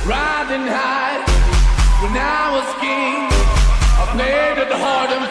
riding high when I was king. I played at the hard and